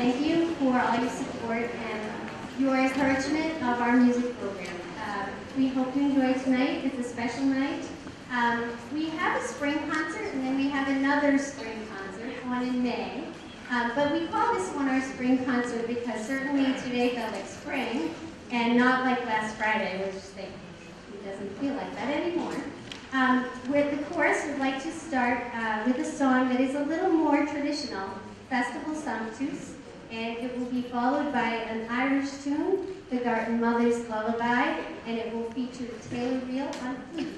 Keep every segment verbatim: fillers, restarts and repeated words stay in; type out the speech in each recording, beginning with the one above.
thank you for all your support and your encouragement of our music program. Uh, we hope you enjoy tonight. It's a special night. Um, we have a spring concert, and then we have another spring concert, one in May. Um, but we call this one our spring concert because certainly today felt like spring, and not like last Friday, which they, it doesn't feel like that anymore. Um, with the chorus, we'd like to start uh, with a song that is a little more traditional, Festival Sanctus, and it will be followed by an Irish tune, The Garden Mother's Lullaby, and it will feature Taylor Reel on flute.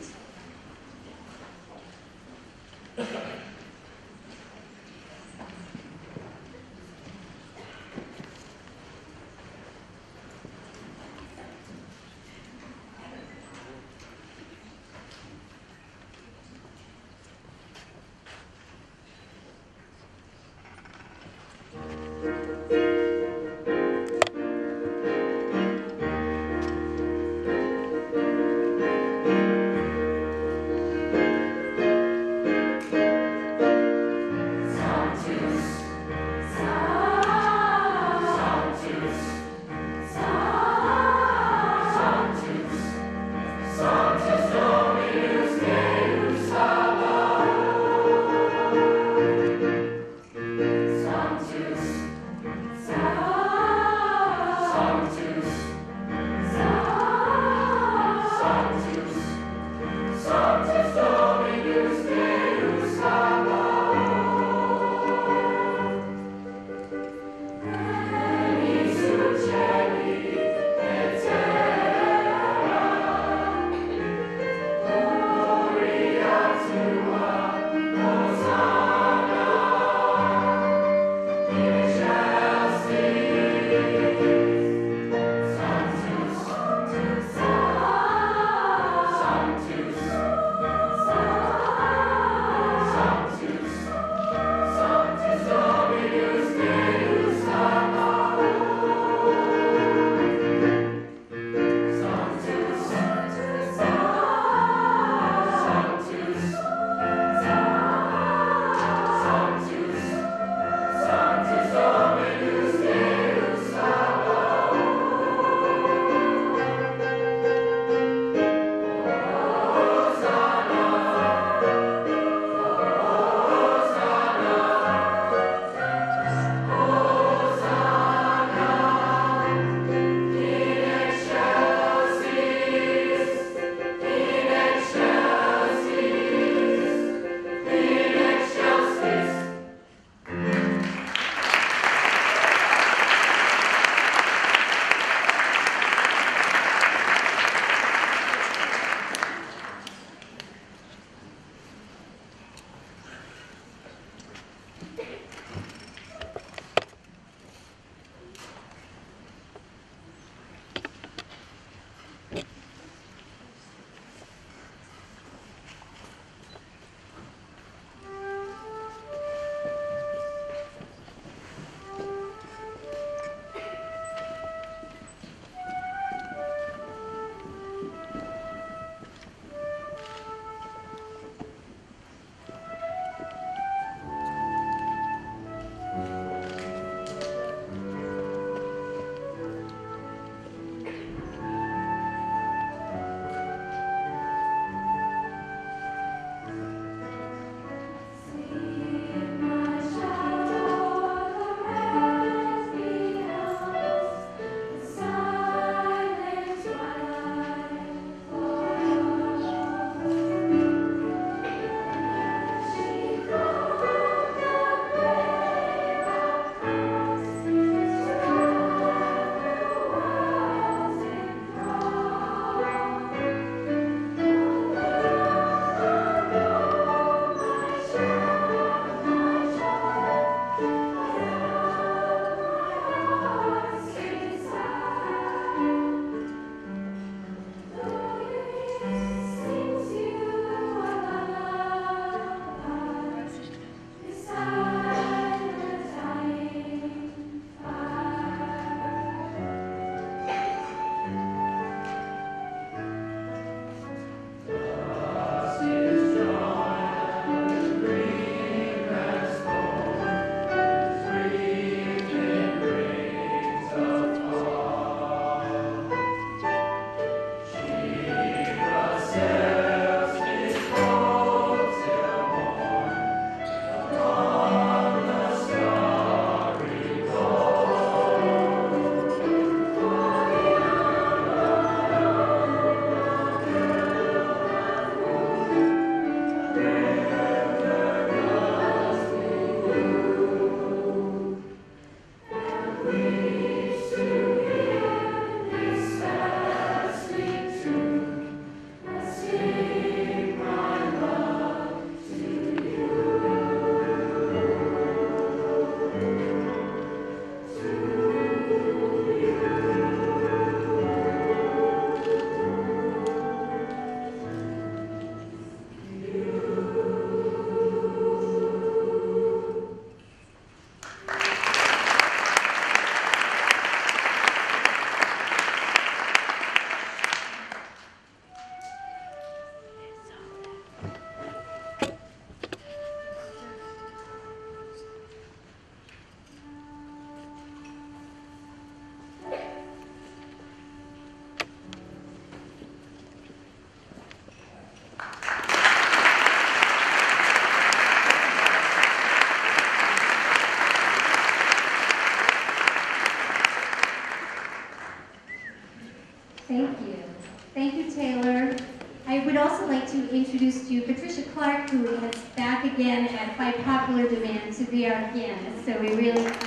also like to introduce to you Patricia Clark, who is back again at by popular demand to be our pianist. So we really. Uh,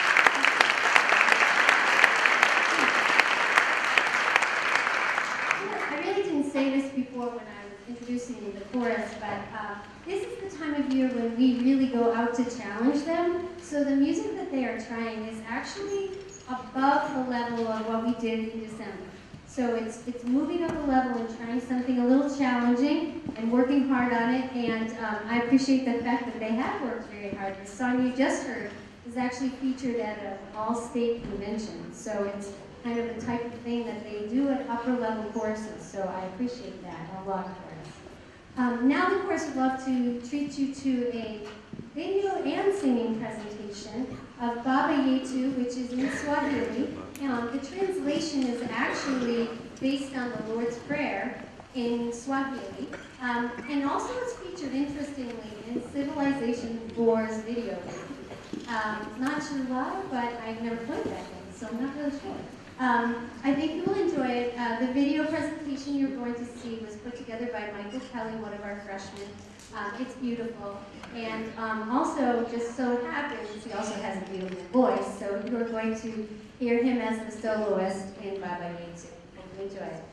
I really didn't say this before when I was introducing the chorus, but uh, this is the time of year when we really go out to challenge them. So the music that they are trying is actually above the level of what we did in December. So it's it's moving up a level and trying something a little challenging and working hard on it. And um, I appreciate the fact that they have worked very hard. The song you just heard is actually featured at an all-state convention. So it's kind of the type of thing that they do at upper-level courses. So I appreciate that a lot for us. Um, now the chorus would love to treat you to a video and singing presentation of Baba Yetu, which is in Swahili. Um, the translation is actually based on the Lord's Prayer in Swahili, um, and also it's featured, interestingly, in Civilization four's video game. Um, not sure why, but I've never played that game, so I'm not really sure. Um, I think you will enjoy it. Uh, the video presentation you're going to see was put together by Michael Kelly, one of our freshmen. Um, it's beautiful. And um, also, just so happens, he also has a beautiful voice, so you're going to hear him as the soloist in Baba Yetu. Hope you enjoy it.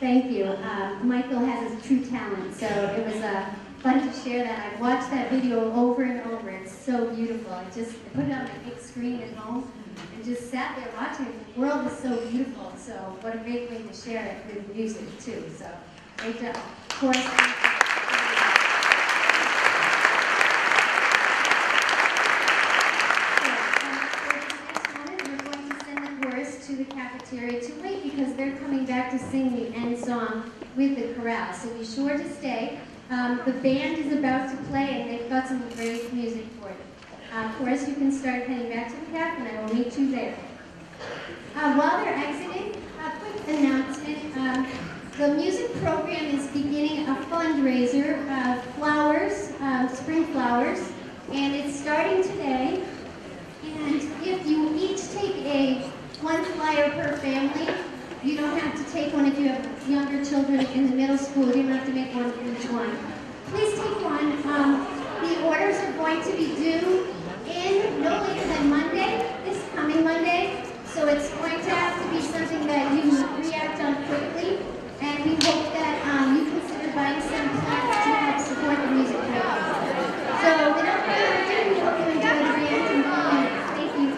Thank you. Uh, Michael has his true talent, so it was uh, fun to share that. I've watched that video over and over. It's so beautiful. I just put it on my big screen at home and just sat there watching it. The world is so beautiful, so what a great way to share it with music, too. So, great job. Of course, thank you. To the cafeteria to wait because they're coming back to sing the end song with the chorale. So be sure to stay. Um, the band is about to play and they've got some great music for you. Uh, of course, you can start heading back to the caf and I will meet you there. Uh, while they're exiting, a quick announcement. Um, the music program is beginning a fundraiser, uh, flowers, uh, spring flowers, and it's starting today. And if you each take a one flyer per family. You don't have to take one if you have younger children in the middle school. You don't have to make one for each one. Please take one. Um, the orders are going to be due in no later than Monday, this coming Monday. So it's going to have to be something that you react on quickly. And we hope that um, you consider buying some plants to help support the music program. So without further ado, we hope you enjoy the reaction performance. Thank you.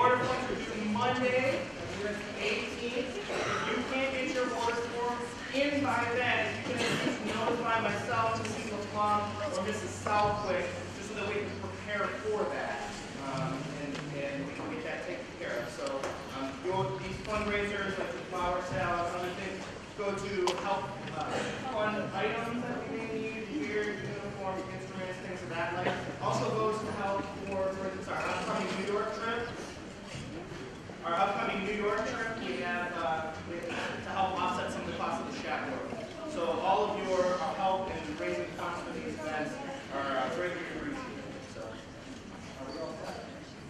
order forms are due Monday, eighteenth. If you can't get your order forms in by then, you can at least notify myself, Missus LaPlum, or Missus Southwick, just so that we can prepare for that. Um, and, and we can get that taken care of. So um, your, these fundraisers, like the flower sale and other things, go to help uh, fund items that we may need, gear, uniform, instruments, things of that like. Also goes to help for, for instance, our upcoming New York trip. Our upcoming New York trip, we have uh, we, to help offset some of the costs of the chaperone. So all of your uh, help in raising funds for these events are uh, greatly appreciated. So, are we all set?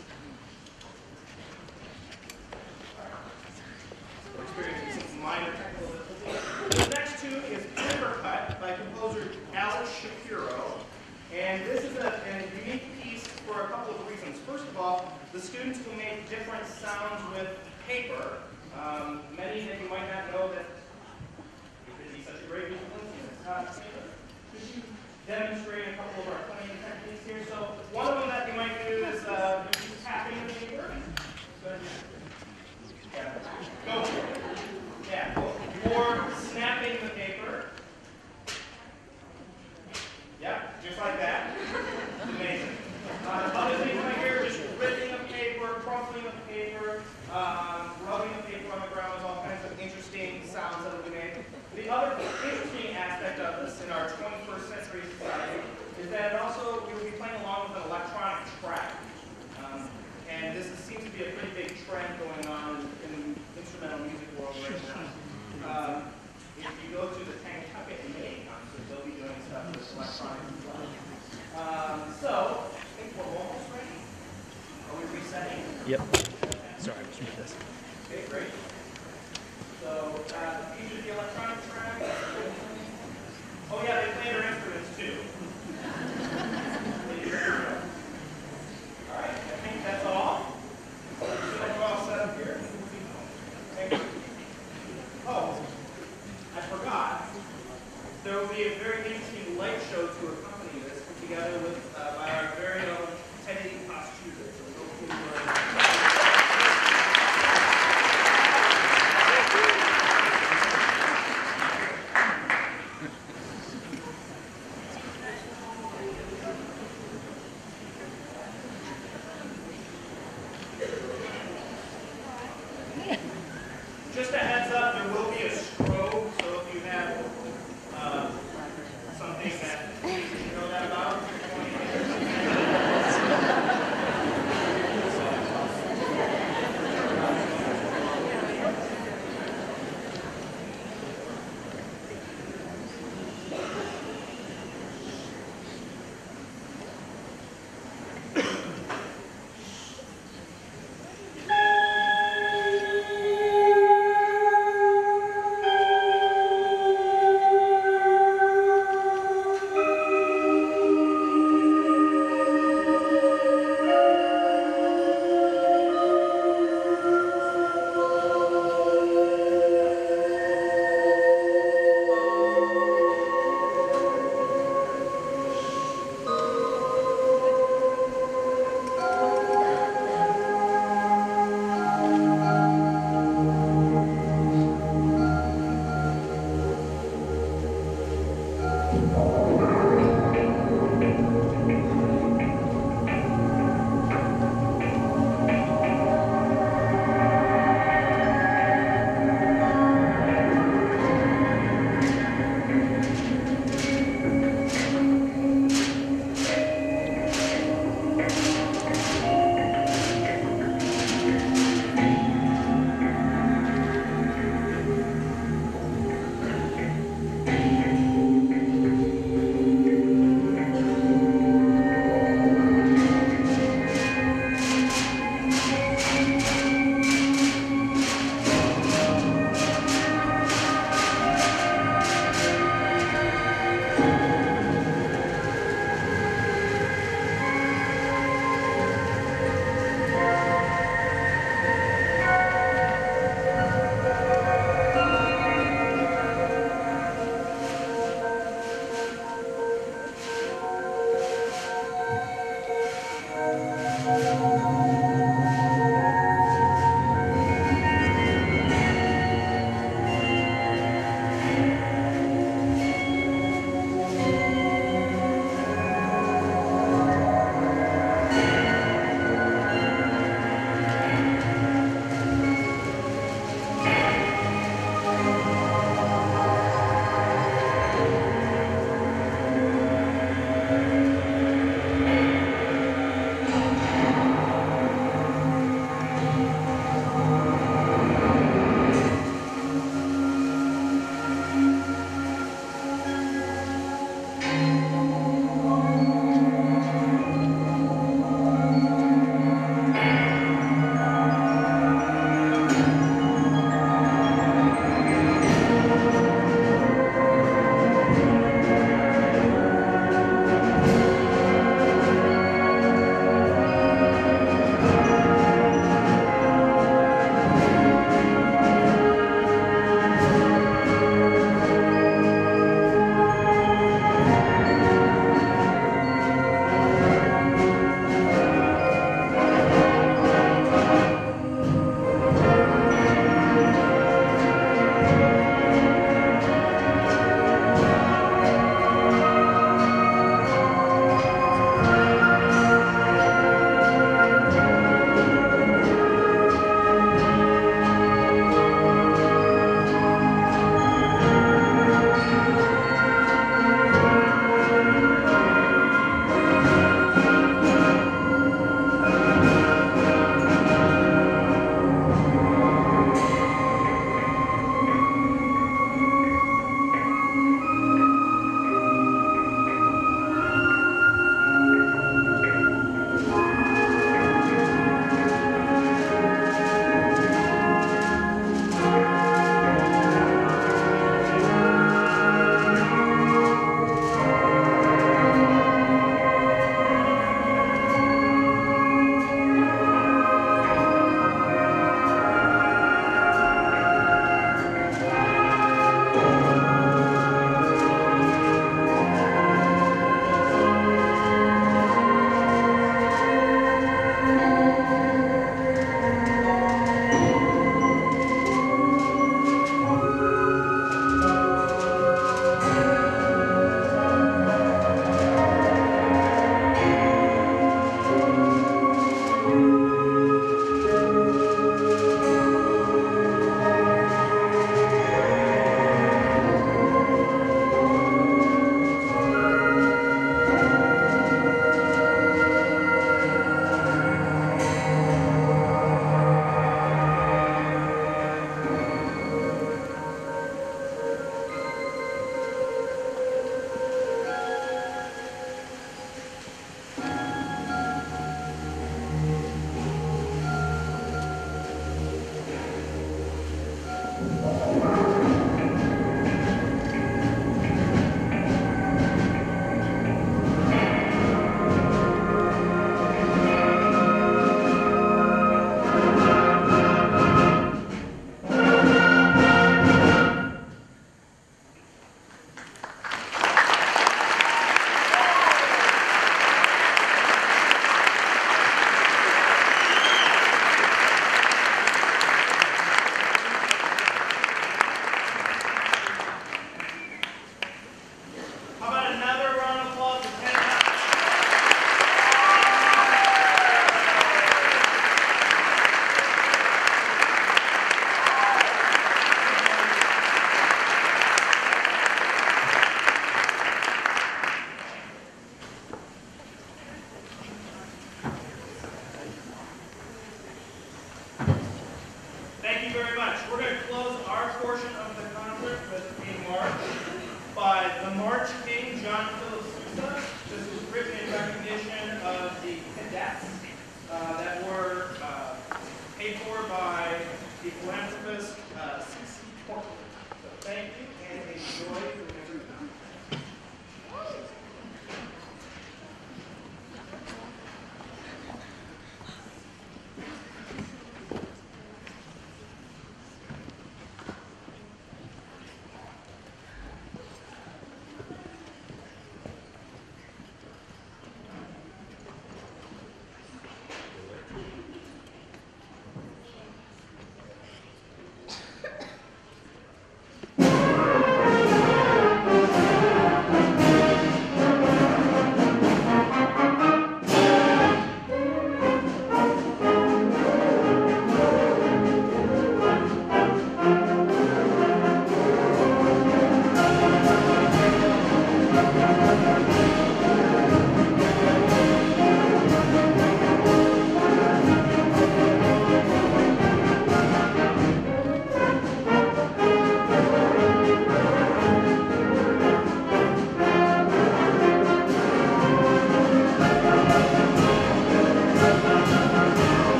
We're experiencing some minor technical difficulties. The next tune is Timbercut by composer Alex Shapiro. And this is a, a unique piece for a couple of reasons. First of all, the students will make different sounds with paper. Um, many that you might not know that it could be such a great musical instrument. Uh, could you demonstrate a couple of our playing techniques here? So one of them that you might do is uh, tapping the paper. So, yeah. Go for it. Yeah, cool. Or snapping the paper. Yep, just like that. It's amazing. Uh, other things right here, just ripping the paper, crumpling the paper, um, rubbing the paper on the ground with all kinds of interesting sounds that will be made. The other interesting aspect of this in our twenty-first century society is that it also, we will be playing along with an electronic track. Um, and this is, seems to be a pretty big trend going on in the instrumental music world right now. Um, if you go to the Tantucket and May concert, they'll be doing stuff with electronic as well. Um, so, I think we're almost ready. Are we resetting? Yep. Sorry, I just moved this. Okay, great. So, uh, these are the electronic track. Oh yeah, they play their instruments too. All right, I think that's all. So we're all set up here. Thank you. Oh, I forgot. There will be a very interesting light show to accompany this, put together with uh, by our very own Teddy Costuser. So we'll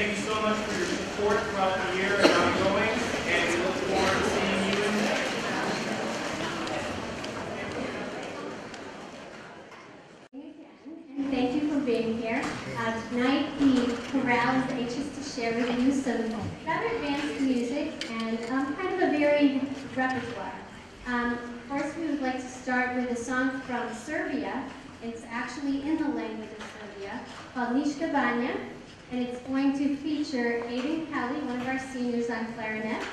Thank you so much for your support throughout the year and ongoing, and we look forward to seeing you in May. And thank you for being here. Uh, tonight, the chorale is anxious to share with you some rather advanced music and um, kind of a varied repertoire. Um, first, we would like to start with a song from Serbia. It's actually in the language of Serbia, called Ništa Banja, and it's going to feature Aiden Kelly, one of our seniors on clarinet.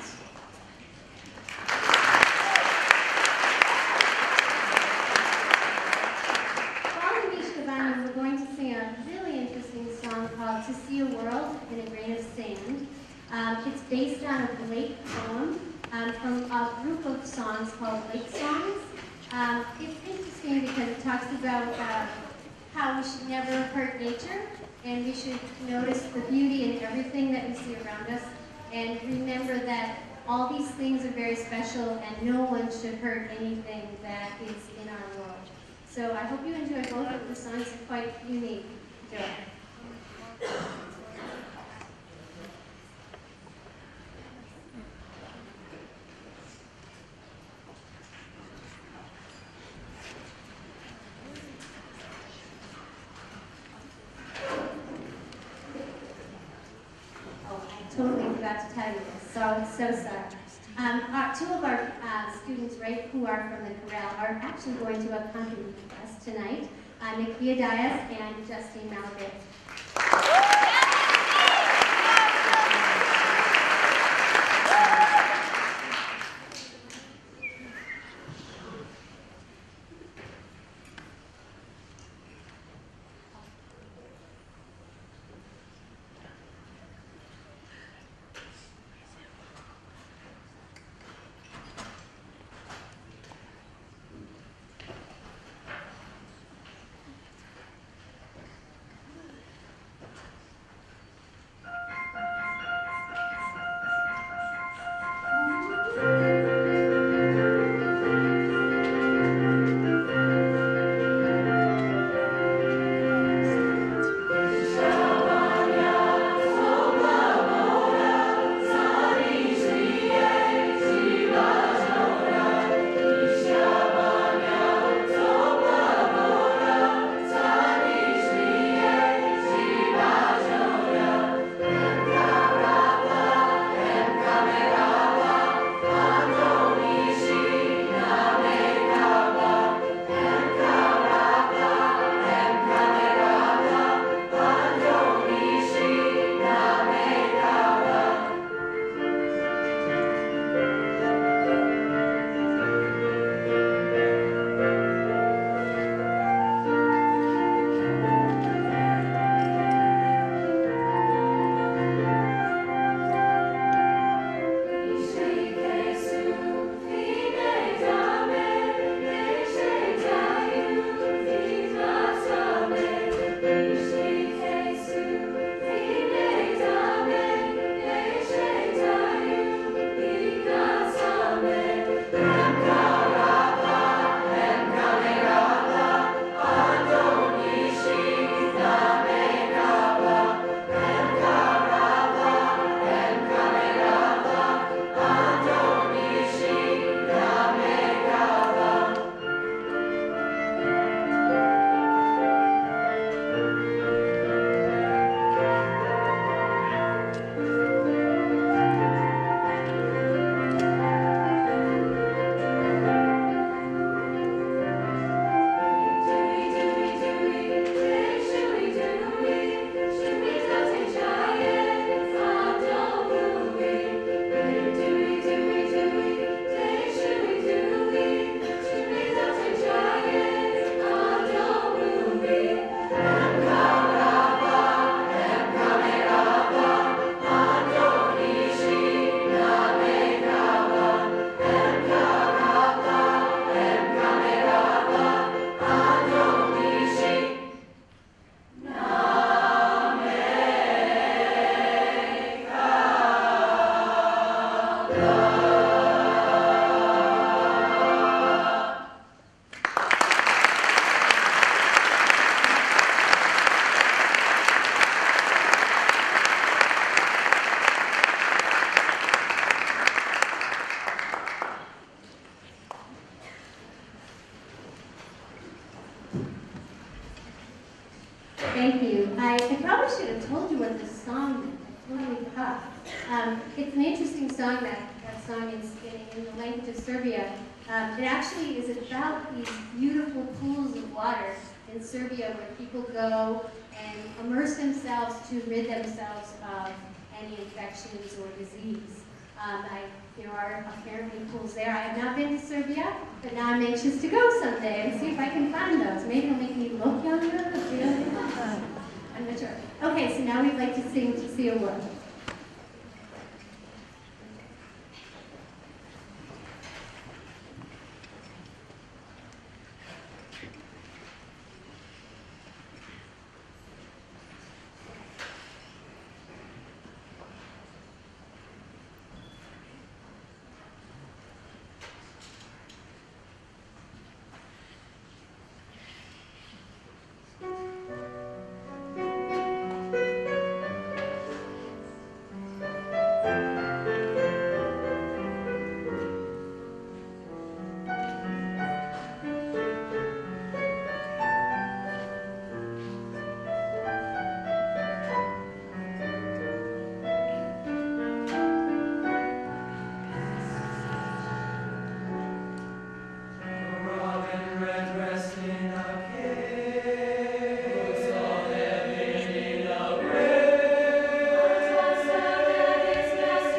Following Ništa Banja, we're going to sing a really interesting song called To See a World in a Grain of Sand. Um, it's based on a Blake poem um, from a group of songs called Lake Songs. Um, it's interesting because it talks about uh, how we should never hurt nature, and we should notice the beauty in everything that we see around us, and remember that all these things are very special, and no one should hurt anything that is in our world. So I hope you enjoy both of the songs. They're quite unique. Enjoy. Totally forgot to tell you this, so so sorry. Um, our, two of our uh, students, right, who are from the chorale, are actually going to accompany us tonight. Uh, Nick Diaz and Justine Malgate. Love. Um, it's an interesting song, that, that song is in, in the language of Serbia. Um, it actually is about these beautiful pools of water in Serbia where people go and immerse themselves to rid themselves of any infections or disease. Um, I, there are apparently pools there. I have not been to Serbia, but now I'm anxious to go someday and see if I can find those. Maybe it'll make me look younger. You know? I'm not sure. Okay, so now we'd like to sing to see a word. Yes.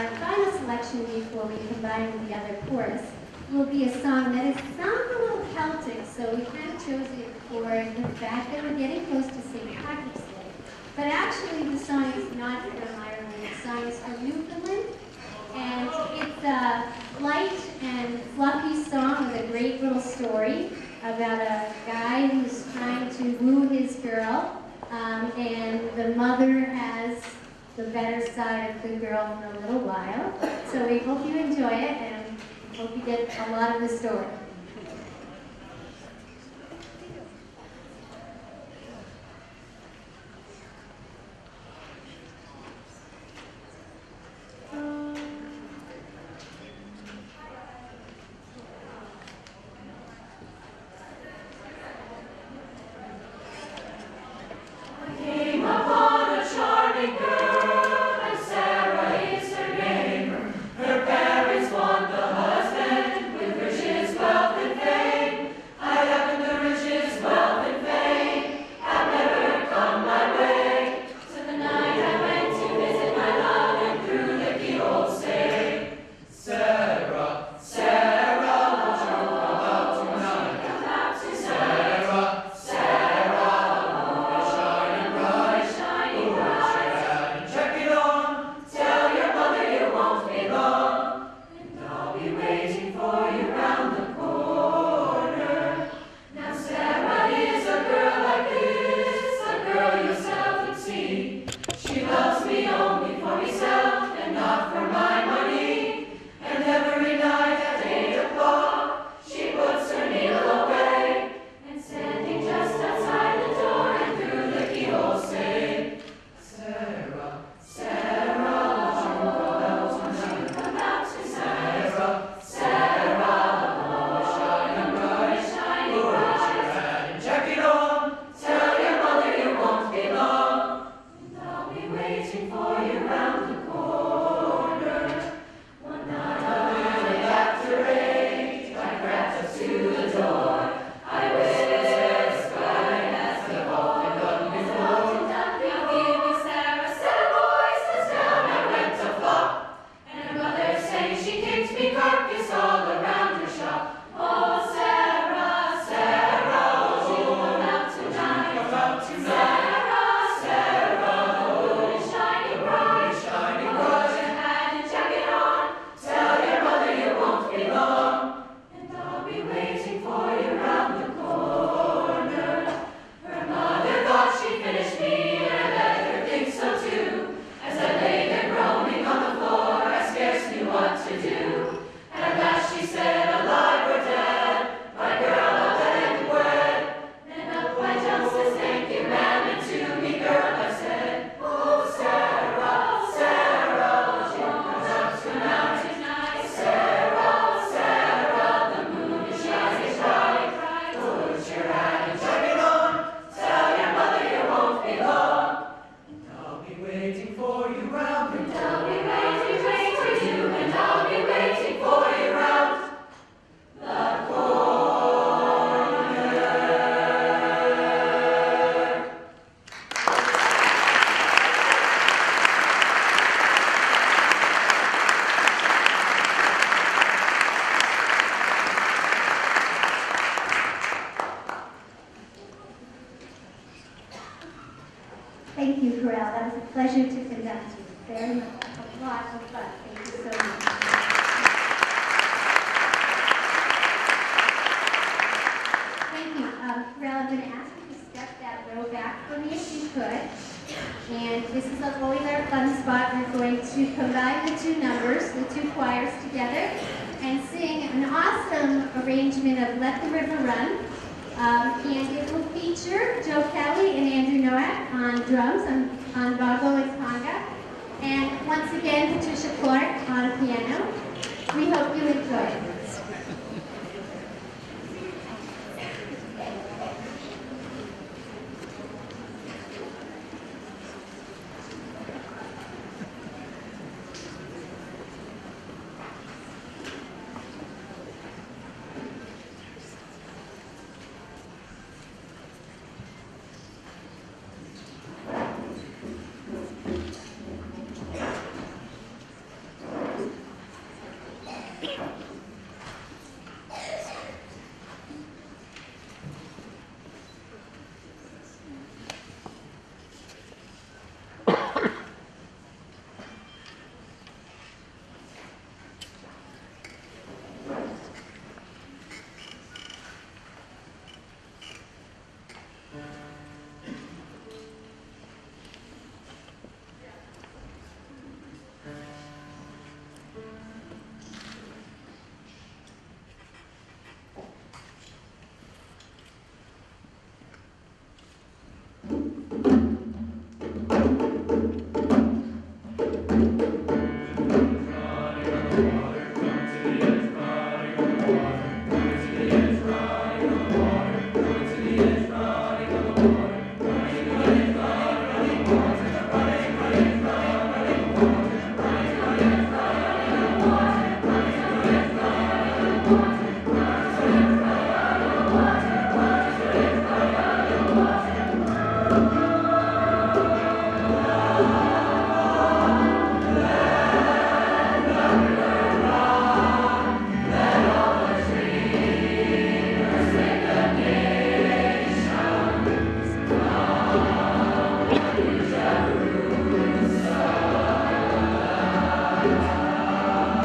our final selection before we combine with the other chorus will be a song that is sounds a little Celtic, so we kind of chose it for the fact that we're getting close to Saint Patrick's Day. But actually, the song is not from Ireland. The song is from Newfoundland, and it's a light and fluffy song with a great little story about a guy who's trying to woo his girl, um, and the mother has the better side of the girl for a little while. So we hope you enjoy it, and hope you get a lot of the story. Thank you, Corral. That was a pleasure to conduct you. Very much. A lot of fun. Thank you so much. Thank you. Um, Corral, I'm going to ask you to step that row back for me if you could. And this is always our fun spot. We're going to combine the two numbers, the two choirs together, and sing an awesome arrangement of Let the River Run. Um, and it will feature Joe Kelly and Andrew Nowak on drums, on, on bongo and conga. And once again, Patricia Clark on piano. We hope you enjoy it.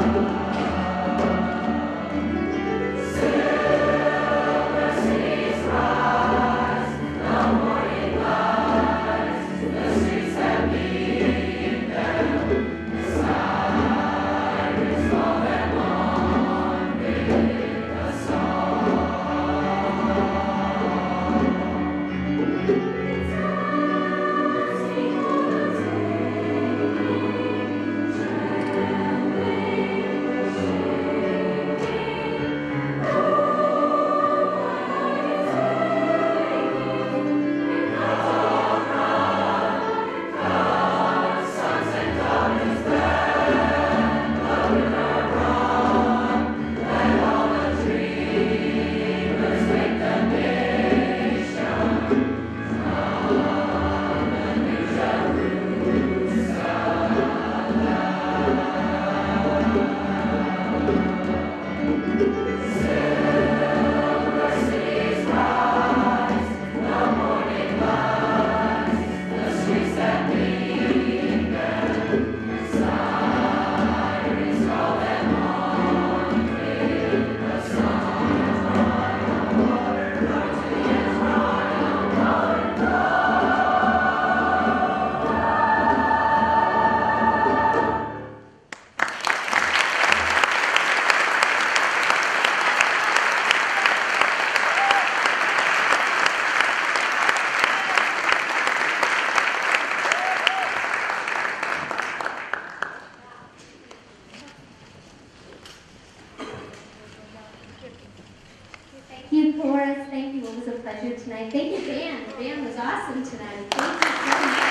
Thank you, chorus. Thank you. It was a pleasure tonight. Thank you, band. The band was awesome tonight. Thank you so much.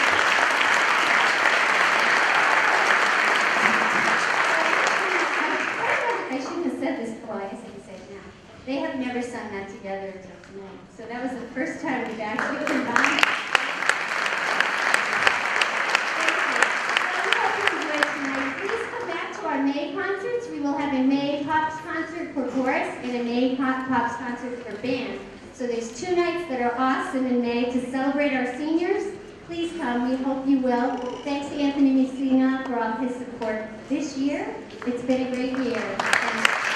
I shouldn't have said this before. I guess I can say it now. They have never sung that together until tonight. So that was the first time we've actually combined. Please come back to our May concerts. We will have a May Pops concert for chorus and a May Pop Pops concert for band. So there's two nights that are awesome in May to celebrate our seniors. Please come. We hope you will. Thanks to Anthony Messina for all his support this year. It's been a great year. Thanks.